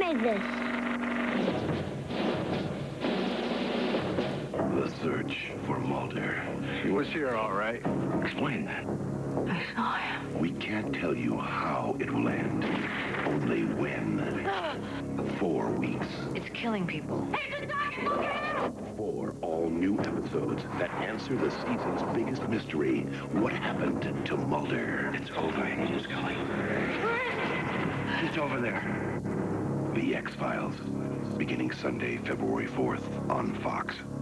made this. The search for Mulder. He was here, all right. Explain that. I saw him. We can't tell you how it will end. Only when. 4 weeks. It's killing people. Hey, look at him! 4 all-new episodes that answer the season's biggest mystery. What happened to Mulder? It's over. He's going. It's over there. The X-Files. Beginning Sunday, February 4th on Fox.